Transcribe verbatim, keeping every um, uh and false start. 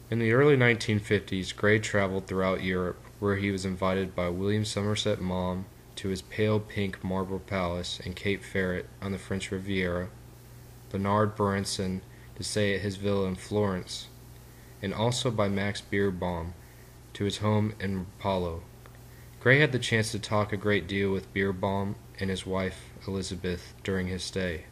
In the early nineteen fifties, Gray traveled throughout Europe, where he was invited by William Somerset Maugham to his pale pink marble palace in Cape Ferret on the French Riviera, Bernard Berenson to stay at his villa in Florence, and also by Max Beerbohm to his home in Rapallo. Gray had the chance to talk a great deal with Beerbohm and his wife Elizabeth during his stay.